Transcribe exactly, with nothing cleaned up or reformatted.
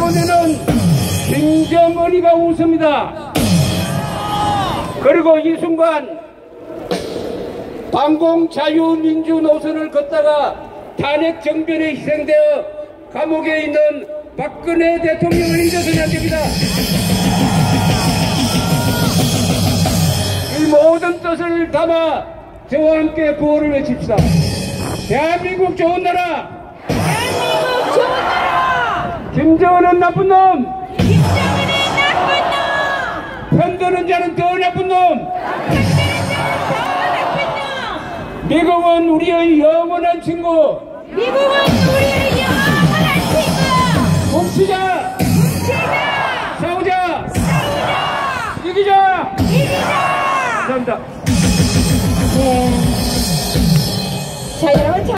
이번에는 김정은이가 웃습니다. 그리고 이 순간 반공 자유민주 노선을 걷다가 탄핵 정변에 희생되어 감옥에 있는 박근혜 대통령을 잊어서는 안 됩니다. 이 모든 뜻을 담아 저와 함께 구호를 외칩시다. 대한민국 좋은 나라! 대한민국 좋은 나라! 김정은은 나쁜 놈! 김정은은 나쁜 놈! 편드는 자는 더 나쁜 놈! 편드는 자는 더 나쁜 놈! 미국은 우리의 영원한 친구! 미국은 우리의 영원한 친구! 뭉치자! 뭉치자! 싸우자! 싸우자! 이기자! 이기자! 감사합니다. 네. 자, 여러분.